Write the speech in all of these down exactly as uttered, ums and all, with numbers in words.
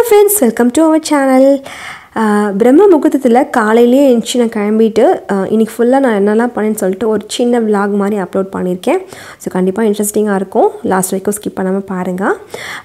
friends, welcome to our channel. பிரம்ம முகூர்த்தத்தில் காலையிலேயே எழுந்துச்சு நான் கிளம்பிட்டு இன்றைக்கி ஃபுல்லாக நான் என்னெல்லாம் பண்ணேன்னு சொல்லிட்டு ஒரு சின்ன vlog மாதிரி அப்லோட் பண்ணியிருக்கேன். ஸோ கண்டிப்பாக இன்ட்ரெஸ்டிங்காக இருக்கும். லாஸ்ட் வரைக்கும் ஸ்கிப் பண்ணாமல் பாருங்கள்.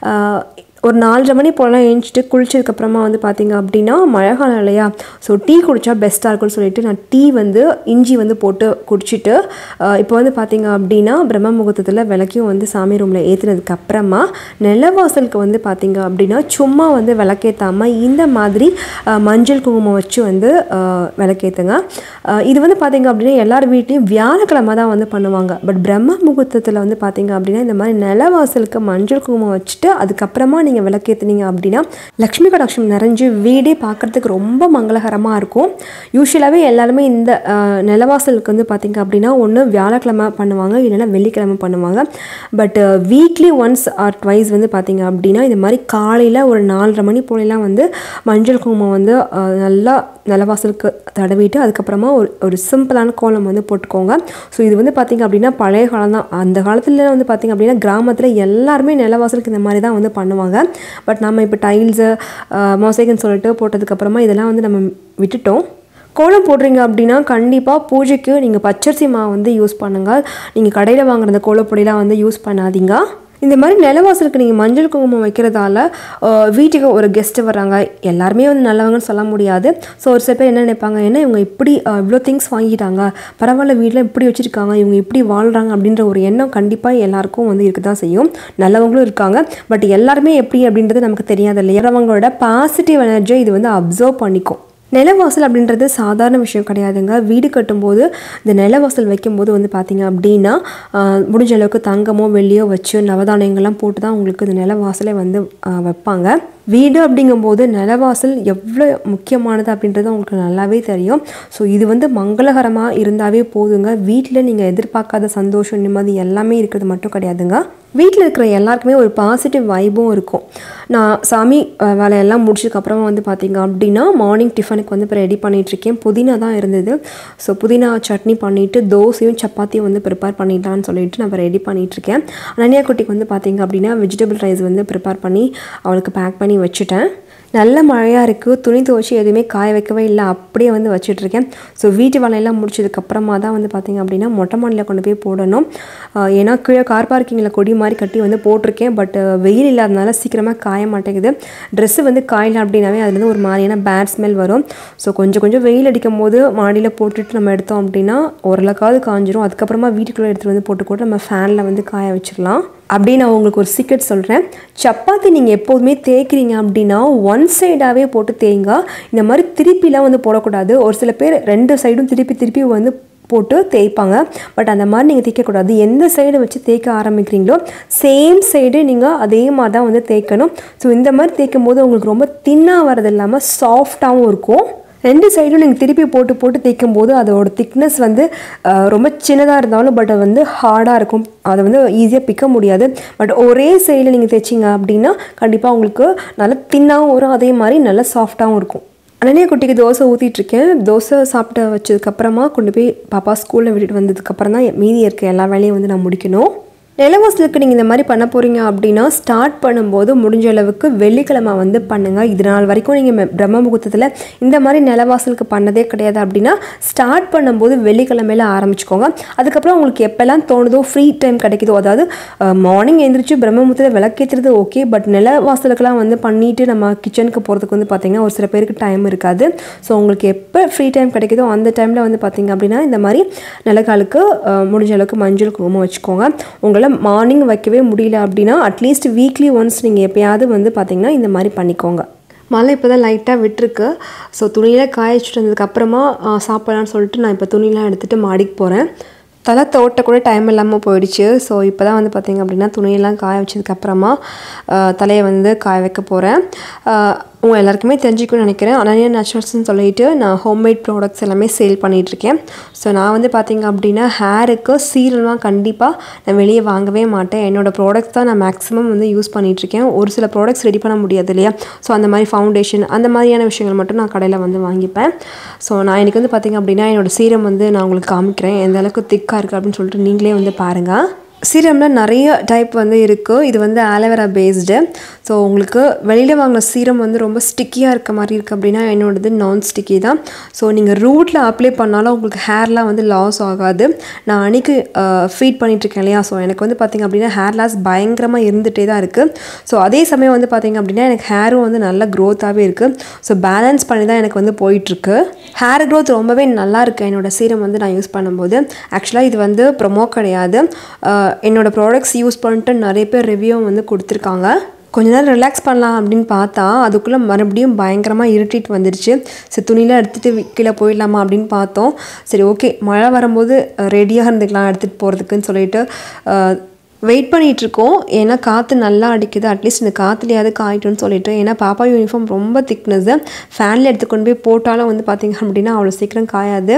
ஒரு நாலரை மணி போலலாம் எழுந்துச்சிட்டு குளிச்சதுக்கப்புறமா வந்து பார்த்திங்க அப்படின்னா மழை காலம் இல்லையா, ஸோ டீ குடித்தா பெஸ்ட்டாக இருக்கும்னு சொல்லிட்டு நான் டீ வந்து இஞ்சி வந்து போட்டு குடிச்சிட்டு இப்போ வந்து பார்த்திங்க அப்படின்னா பிரம்ம முகூர்த்தத்தில் விளக்கையும் வந்து சாமி ரூமில் ஏற்றுனதுக்கப்புறமா நிலவாசலுக்கு வந்து பார்த்திங்க அப்படின்னா சும்மா வந்து விளக்கேற்றாமல் இந்த மாதிரி மஞ்சள் குங்குமம் வச்சு வந்து விளக்கேற்றுங்க. இது வந்து பார்த்திங்க அப்படின்னா எல்லார் வீட்லேயும் வியாழக்கிழமை தான் வந்து பண்ணுவாங்க. பட் பிரம்ம முகூர்த்தத்தில் வந்து பார்த்திங்க அப்படின்னா இந்த மாதிரி நிலவாசலுக்கு மஞ்சள் குங்குமம் வச்சுட்டு அதுக்கப்புறமா நீங்கள் விளக்கேற்றுனீங்க அப்படின்னா லக்ஷ்மி கடாட்சம் நிறைஞ்சு வீடே பார்க்குறதுக்கு ரொம்ப மங்களகரமாக இருக்கும். யூஸ்வலாகவே எல்லாருமே இந்த நிலவாசலுக்கு வந்து பார்த்திங்க அப்படின்னா ஒன்று வியாழக்கிழமை பண்ணுவாங்க, இல்லைன்னா வெள்ளிக்கிழமை பண்ணுவாங்க. But weekly once or twice வந்து பார்த்திங்க அப்படின்னா இந்த மாதிரி காலையில் ஒரு நாலரை மணி போலலாம் வந்து மஞ்சள் குங்குமம் வந்து நல்லா நிலவாசலுக்கு தடவிட்டு அதுக்கப்புறமா ஒரு ஒரு சிம்பிளான கோலம் வந்து போட்டுக்கோங்க. ஸோ இது வந்து பார்த்திங்க அப்படின்னா பழைய காலம் தான். அந்த காலத்தில் வந்து பார்த்திங்க அப்படின்னா கிராமத்தில் எல்லாருமே நிலவாசலுக்கு இந்த மாதிரி தான் வந்து பண்ணுவாங்க. பட் நம்ம இப்போ டைல்ஸு மொசைக்குன்னு சொல்லிட்டு போட்டதுக்கப்புறமா இதெல்லாம் வந்து நம்ம விட்டுட்டோம். கோலம் போடுறீங்க அப்படின்னா கண்டிப்பாக பூஜைக்கு நீங்கள் பச்சரிசி மாவு வந்து யூஸ் பண்ணுங்கள். நீங்கள் கடையில் வாங்குற அந்த கோலப்பொடியெலாம் வந்து யூஸ் பண்ணாதீங்க. இந்த மாதிரி நிலவாசலுக்கு நீங்கள் மஞ்சள் குங்குமம் வைக்கிறதால வீட்டுக்கு ஒரு கெஸ்ட்டு வர்றாங்க, எல்லாருமே வந்து நல்லவங்கன்னு சொல்ல முடியாது. ஸோ ஒரு சில பேர் என்ன நினைப்பாங்க, என்ன இவங்க இப்படி இவ்வளோ திங்ஸ் வாங்கிட்டாங்க, பரவாயில்ல வீட்டில் இப்படி வச்சுருக்காங்க, இவங்க இப்படி வாழ்கிறாங்க அப்படின்ற ஒரு எண்ணம் கண்டிப்பாக எல்லாருக்கும் வந்து இருக்க தான் செய்யும். நல்லவங்களும் இருக்காங்க. பட் எல்லாருமே எப்படி அப்படின்றது நமக்கு தெரியாது இல்லையா. அவங்களோட பாசிட்டிவ் எனர்ஜியை இது வந்து அப்சர்வ் பண்ணிக்கும். நிலவாசல் அப்படின்றது சாதாரண விஷயம் கிடையாதுங்க. வீடு கட்டும்போது இந்த நிலவாசல் வைக்கும்போது வந்து பார்த்திங்க அப்படின்னா முடிஞ்ச அளவுக்கு தங்கமோ வெள்ளியோ வச்சு நவதானியங்கள்லாம் போட்டு தான் உங்களுக்கு இந்த நிலவாசலை வந்து வைப்பாங்க. வீடு அப்படிங்கும்போது நிலவாசல் எவ்வளோ முக்கியமானது அப்படின்றது உங்களுக்கு நல்லாவே தெரியும். ஸோ இது வந்து மங்களகரமாக இருந்தாவே போதுங்க. வீட்டில் நீங்கள் எதிர்பார்க்காத சந்தோஷம் நிம்மதி எல்லாமே இருக்கிறது மட்டும் கிடையாதுங்க. வீட்டில் இருக்கிற எல்லாருக்குமே ஒரு பாசிட்டிவ் வைப்பும் இருக்கும். நான் சாமி வேலையெல்லாம் முடிச்சதுக்கப்புறமா வந்து பார்த்திங்க அப்படின்னா மார்னிங் டிஃபனுக்கு வந்து இப்போ ரெடி பண்ணிகிட்ருக்கேன். புதினா தான் இருந்தது. ஸோ புதினா சட்னி பண்ணிவிட்டு தோசையும் சப்பாத்தியும் வந்து ப்ரிப்பேர் பண்ணிடலான்னு சொல்லிட்டு நான் இப்போ ரெடி பண்ணிகிட்ருக்கேன். அனன்யா குட்டிக்கு வந்து பார்த்திங்க அப்படின்னா வெஜிடபிள் ரைஸ் வந்து ப்ரிப்பேர் பண்ணி அவளுக்கு பேக் பண்ணி வச்சுட்டேன். நல்ல மழையாக இருக்குது, துணி துவச்சி எதுவுமே காய வைக்கவே இல்லை, அப்படியே வந்து வச்சிட்ருக்கேன். ஸோ வீட்டு வேலையெல்லாம் முடிச்சதுக்கப்புறமா தான் வந்து பார்த்திங்க அப்படின்னா மொட்டை மாடியில் கொண்டு போய் போடணும். ஏன்னா கீழே கார் பார்க்கிங்கில் கொடி மாதிரி கட்டி வந்து போட்டிருக்கேன். பட் வெயில் இல்லாதனால சீக்கிரமாக காய மாட்டேங்குது. ட்ரெஸ்ஸு வந்து காயல அப்படின்னாவே அதுலேருந்து ஒரு மாதிரியான பேட் ஸ்மெல் வரும். ஸோ கொஞ்சம் கொஞ்சம் வெயில் அடிக்கும் போது மாடியில் போட்டுட்டு நம்ம எடுத்தோம் அப்படின்னா ஓரளவுக்காவது காஞ்சிரும். அதுக்கப்புறமா வீட்டுக்குள்ளே எடுத்துகிட்டு வந்து போட்டு கூட நம்ம ஃபேனில் வந்து காய வச்சிடலாம். அப்படி நான் உங்களுக்கு ஒரு சீக்ரெட் சொல்கிறேன். சப்பாத்தி நீங்கள் எப்போதுமே தேய்க்கிறீங்க அப்படின்னா ஒன் சைடாகவே போட்டு தேய்ங்க. இந்த மாதிரி திருப்பிலாம் வந்து போடக்கூடாது. ஒரு சில பேர் ரெண்டு சைடும் திருப்பி திருப்பி வந்து போட்டு தேய்ப்பாங்க. பட் அந்த மாதிரி நீங்கள் தேய்க்கக்கூடாது. எந்த சைடு வச்சு தேய்க்க ஆரம்பிக்கிறீங்களோ சேம் சைடு நீங்கள் அதே மாதிரி தான் வந்து தேய்க்கணும். ஸோ இந்த மாதிரி தேய்க்கும் போது உங்களுக்கு ரொம்ப தின்னாக வரது இல்லாமல் சாஃப்டாகவும் இருக்கும். ரெண்டு சைடும் நீங்கள் திருப்பி போட்டு போட்டு தேய்க்கும் போது அதோட திக்னஸ் வந்து ரொம்ப சின்னதாக இருந்தாலும் பட் அது வந்து ஹார்டாக இருக்கும். அதை வந்து ஈஸியாக பிக்க முடியாது. பட் ஒரே சைடில் நீங்கள் தேய்ச்சிங்க அப்படின்னா கண்டிப்பாக உங்களுக்கு நல்லா தின்னாகவும் வரும், அதே மாதிரி நல்லா சாஃப்டாகவும் இருக்கும். அனன்யா குட்டிக்கு தோசை ஊற்றிட்டுருக்கேன். தோசை சாப்பிட்டு வச்சதுக்கப்புறமா கொண்டு போய் பாப்பா ஸ்கூலில் விட்டுட்டு வந்ததுக்கப்புறம் தான் மீதி இருக்க எல்லா வேலையும் வந்து நான் முடிக்கணும். நிலவாசலுக்கு நீங்கள் இந்த மாதிரி பண்ண போகிறீங்க அப்படின்னா ஸ்டார்ட் பண்ணும்போது முடிஞ்ச அளவுக்கு வெள்ளிக்கிழமை வந்து பண்ணுங்கள். இது நாள் வரைக்கும் நீங்கள் பிரம்ம முகூர்த்தத்தில் இந்த மாதிரி நிலவாசலுக்கு பண்ணதே கிடையாது அப்படின்னா ஸ்டார்ட் பண்ணும்போது வெள்ளிக்கிழமையில் ஆரம்பிச்சுக்கோங்க. அதுக்கப்புறம் உங்களுக்கு எப்போல்லாம் தோணுதோ ஃப்ரீ டைம் கிடைக்குதோ, அதாவது மார்னிங் எழுந்திரிச்சு பிரம்ம முகூர்த்தத்தில் விளக்கேற்றுறது ஓகே, பட் நிலவாசலுக்கெல்லாம் வந்து பண்ணிவிட்டு நம்ம கிச்சனுக்கு போகிறதுக்கு வந்து பார்த்திங்கன்னா ஒரு சில பேருக்கு டைம் இருக்காது. ஸோ உங்களுக்கு எப்போ ஃப்ரீ டைம் கிடைக்குதோ அந்த டைமில் வந்து பார்த்திங்க அப்படின்னா இந்த மாதிரி நிலக்காலுக்கு முடிஞ்ச அளவுக்கு மஞ்சள் குங்குமம் வச்சுக்கோங்க. உங்களை மார்னிங் வைக்கவே முடியல அப்படின்னா அட்லீஸ்ட் வீக்லி ஒன்ஸ் நீங்கள் எப்போயாவது வந்து பார்த்திங்கன்னா இந்த மாதிரி பண்ணிக்கோங்க. மழை இப்போ தான் லைட்டாக விட்டுருக்கு. ஸோ துணியெல்லாம் காய வச்சுட்டு வந்ததுக்கப்புறமா சாப்பிட்லான்னு சொல்லிட்டு நான் இப்போ துணியெலாம் எடுத்துகிட்டு மாடிக்கு போகிறேன். தலை தோட்ட கூட டைம் இல்லாமல் போயிடுச்சு. ஸோ இப்போ தான் வந்து பார்த்திங்க அப்படின்னா துணியெல்லாம் காய வச்சதுக்கப்புறமா தலையை வந்து காய வைக்க போகிறேன். உங்கள் எல்லாருக்குமே தெரிஞ்சுக்கணும்னு நினைக்கிறேன். அனன்யா நேச்சுரல்ஸ்ன்னு சொல்லிட்டு நான் ஹோம்மேட் ப்ராடக்ட்ஸ் எல்லாமே சேல் பண்ணிகிட்ருக்கேன். ஸோ நான் வந்து பார்த்திங்க அப்படின்னா ஹேருக்கு சீரல்லாம் கண்டிப்பாக நான் வெளியே வாங்கவே மாட்டேன். என்னோடய ப்ராடக்ட்ஸ் தான் நான் மேக்ஸிமம் வந்து யூஸ் பண்ணிகிட்ருக்கேன். ஒரு சில ப்ராடக்ட்ஸ் ரெடி பண்ண முடியாது இல்லையா. ஸோ அந்த மாதிரி ஃபவுண்டேஷன் அந்த மாதிரியான விஷயங்கள் மட்டும் நான் கடையில் வந்து வாங்கிப்பேன். ஸோ நான் இன்றைக்கி வந்து பார்த்திங்க அப்படின்னா என்னோடய சீரம் வந்து நான் உங்களுக்கு காமிக்கிறேன் எந்த அளவுக்கு திக்காக இருக்குது அப்படின்னு சொல்லிட்டு நீங்களே வந்து பாருங்கள். சீரமில் நிறைய டைப் வந்து இருக்குது. இது வந்து ஆலோவேரா பேஸ்டு. ஸோ உங்களுக்கு வெளியில் வாங்கின சீரம் வந்து ரொம்ப ஸ்டிக்கியாக இருக்க மாதிரி இருக்குது அப்படின்னா என்னோடது நான் ஸ்டிக்கி தான். ஸோ நீங்கள் ரூட்டில் அப்ளை பண்ணாலும் உங்களுக்கு ஹேர்லாம் வந்து லாஸ் ஆகாது. நான் அன்றைக்கி ஃபீட் பண்ணிகிட்ருக்கேன் இல்லையா, ஸோ எனக்கு வந்து பார்த்திங்க அப்படின்னா ஹேர் லாஸ் பயங்கரமாக இருந்துகிட்டே தான் இருக்குது. ஸோ அதே சமயம் வந்து பார்த்திங்க அப்படின்னா எனக்கு ஹேரும் வந்து நல்ல க்ரோத்தாகவே இருக்குது. ஸோ பேலன்ஸ் பண்ணி தான் எனக்கு வந்து போயிட்டுருக்கு. ஹேர் க்ரோத் ரொம்பவே நல்லா இருக்குது என்னோடய சீரம் வந்து நான் யூஸ் பண்ணும்போது. ஆக்சுவலாக இது வந்து ப்ரொமோ கிடையாது. என்னோடய ப்ராடக்ட்ஸ் யூஸ் பண்ணிட்டு நிறைய பேர் ரிவ்யூ வந்து கொடுத்துருக்காங்க. கொஞ்ச நேரம் ரிலாக்ஸ் பண்ணலாம் அப்படின்னு பார்த்தா அதுக்குள்ளே மறுபடியும் பயங்கரமாக இரிட்டேட் வந்துடுச்சு. சரி துணிலாம் எடுத்துகிட்டு கீழே போயிடலாமா அப்படின்னு பார்த்தோம். சரி ஓகே, மழை வரும்போது ரெடியாக இருந்துக்கலாம் எடுத்துகிட்டு போகிறதுக்குன்னு சொல்லிட்டு வெயிட் பண்ணிகிட்ருக்கோம். ஏன்னா காற்று நல்லா அடிக்குது, அட்லீஸ்ட் இந்த காற்றுலையாவது காயிட்டுன்னு சொல்லிட்டு. ஏன்னா பாப்பா யூனிஃபார்ம் ரொம்ப திக்னஸ்ஸு, ஃபேனில் எடுத்துக்கொண்டு போய் போட்டாலும் வந்து பார்த்திங்க அப்படின்னா அவ்வளோ சீக்கிரம் காயாது.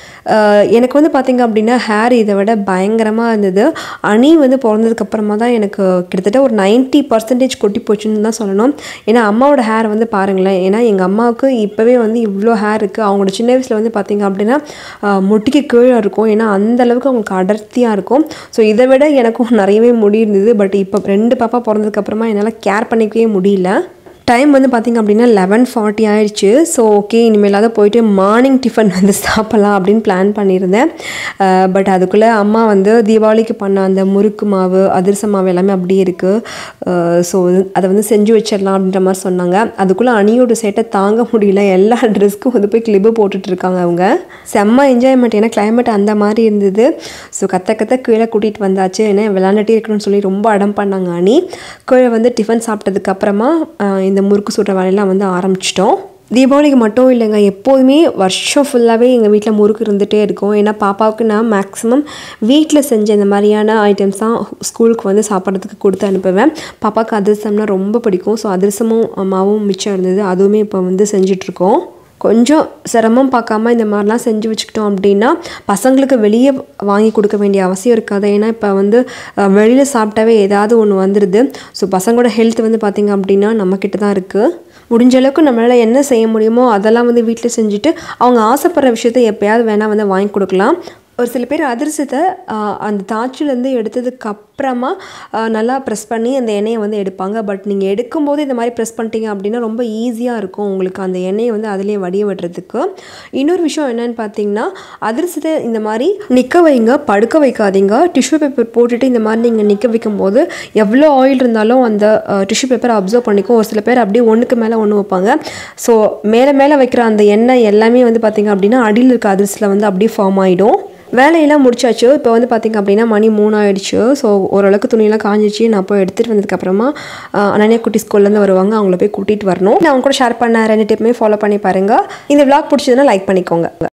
எனக்கு வந்து பார்த்திங்க அப்படின்னா ஹேர் இதை விட பயங்கரமாக இருந்தது. அணி வந்து பிறந்ததுக்கப்புறமா தான் எனக்கு கிட்டத்தட்ட ஒரு நைன்ட்டி பர்சன்டேஜ் கொட்டி போச்சுன்னு தான் சொல்லணும். ஏன்னா அம்மாவோட ஹேர் வந்து பாருங்களேன். ஏன்னா எங்கள் அம்மாவுக்கு இப்போவே வந்து இவ்வளோ ஹேர் இருக்குது. அவங்களோட சின்ன வயசில் வந்து பார்த்திங்க அப்படின்னா முட்டிக்கு கீழே இருக்கும். ஏன்னா அந்தளவுக்கு அவங்களுக்கு அடர்த்தியாக இருக்கும். ஸோ இதை விட எனக்கும் நிறையவே முடி இருந்தது. பட் இப்போ ரெண்டு பாப்பா பிறந்ததுக்கப்புறமா என்னால் கேர் பண்ணிக்கவே முடியல. டைம் வந்து பார்த்திங்க அப்படின்னா லெவன் ஃபார்ட்டி ஆயிடுச்சு. ஸோ ஓகே, இனிமேலாவது போயிட்டு மார்னிங் டிஃபன் வந்து சாப்பிட்லாம் அப்படின்னு பிளான் பண்ணியிருந்தேன். பட் அதுக்குள்ளே அம்மா வந்து தீபாவளிக்கு பண்ண அந்த முறுக்கு மாவு, அதிரச மாவு எல்லாமே அப்படியே இருக்குது. ஸோ அதை வந்து செஞ்சு வச்சிடலாம் அப்படின்ற மாதிரி சொன்னாங்க. அதுக்குள்ளே அணியோட சேட்டை தாங்க முடியல. எல்லா ட்ரெஸ்க்கும் வந்து போய் கிளிப்பு போட்டுட்ருக்காங்க அவங்க. செம்ம என்ஜாய்மெண்ட். ஏன்னா கிளைமேட் அந்த மாதிரி இருந்தது. ஸோ கத்த கத்த கீழே கூட்டிகிட்டு வந்தாச்சு. ஏன்னா விளாண்டுட்டே இருக்கணும்னு சொல்லி ரொம்ப அடம் பண்ணாங்க அணி. கீழே வந்து டிஃபன் சாப்பிட்டதுக்கப்புறமா இந்த முறுக்கு சுடுற வேலையெல்லாம் வந்து ஆரம்பிச்சிட்டோம். தீபாவளிக்கு மட்டும் இல்லைங்க, எப்போதுமே வருஷம் ஃபுல்லாகவே எங்கள் வீட்டில் முறுக்கு இருந்துகிட்டே இருக்கும். ஏன்னா பாப்பாவுக்கு நான் மேக்ஸிமம் வீட்டில் செஞ்ச இந்த மாதிரியான ஐட்டம்ஸ் தான் ஸ்கூலுக்கு வந்து சாப்பிட்றதுக்கு கொடுத்து அனுப்புவேன். பாப்பாவுக்கு அதிரசம்னா ரொம்ப பிடிக்கும். ஸோ அதிரசமும் மாவும் மிச்சம் இருந்தது, அதுவுமே இப்போ வந்து செஞ்சிட்ருக்கோம். கொஞ்சம் சிரமம் பார்க்காம இந்த மாதிரிலாம் செஞ்சு வச்சுக்கிட்டோம் அப்படின்னா பசங்களுக்கு வெளியே வாங்கி கொடுக்க வேண்டிய அவசியம் இருக்காது. ஏன்னா இப்போ வந்து வெளியில் சாப்பிட்டாவே ஏதாவது ஒன்று வந்துடுது. ஸோ பசங்களோட ஹெல்த் வந்து பார்த்திங்க அப்படின்னா நம்மக்கிட்ட தான் இருக்குது. முடிஞ்ச அளவுக்கு நம்மளால் என்ன செய்ய முடியுமோ அதெல்லாம் வந்து வீட்டில் செஞ்சுட்டு அவங்க ஆசைப்படுற விஷயத்த எப்போயாவது வேணால் வந்து வாங்கி கொடுக்கலாம். ஒரு சில பேர் அதிரசத்தை அந்த தாச்சிலேருந்து எடுத்ததுக்கு அப்புறமா நல்லா ப்ரெஸ் பண்ணி அந்த எண்ணெயை வந்து எடுப்பாங்க. பட் நீங்கள் எடுக்கும்போது இந்த மாதிரி ப்ரெஸ் பண்ணிட்டீங்க அப்படின்னா ரொம்ப ஈஸியாக இருக்கும் உங்களுக்கு அந்த எண்ணெயை வந்து அதிலே வடிய விடுறதுக்கு. இன்னொரு விஷயம் என்னென்னு பார்த்தீங்கன்னா, அதிரசத்தை இந்த மாதிரி நிற்க வைங்க, படுக்க வைக்காதீங்க. டிஷ்யூ பேப்பர் போட்டுட்டு இந்த மாதிரி நீங்கள் நிற்க வைக்கும்போது எவ்வளோ ஆயில் இருந்தாலும் அந்த டிஷ்யூ பேப்பரை அப்சர்வ் பண்ணிக்கும். ஒரு சில பேர் அப்படியே ஒன்றுக்கு மேலே ஒன்று வைப்பாங்க. ஸோ மேலே மேலே வைக்கிற அந்த எண்ணெய் எல்லாமே வந்து பார்த்திங்க அப்படின்னா அடியில் இருக்க அதிரசத்தில் வந்து அப்படியே ஃபார்ம் ஆகிடும். வேலையெல்லாம் முடிச்சாச்சு. இப்போ வந்து பார்த்திங்க அப்படின்னா மணி மூணு ஆகிடுச்சு. ஸோ ஓரளவுக்கு துணியெல்லாம் காஞ்சிச்சு. நான் போய் எடுத்துகிட்டு வந்ததுக்கப்புறமா அனன்யா குட்டி ஸ்கூல்லேருந்து வருவாங்க, அவங்கள போய் கூட்டிகிட்டு வரணும். நான் அவங்க கூட ஷேர் பண்ண ரெண்டு டிப்புமே ஃபாலோ பண்ணி பாருங்கள். இந்த விளாக் பிடிச்சதுன்னா லைக் பண்ணிக்கோங்க.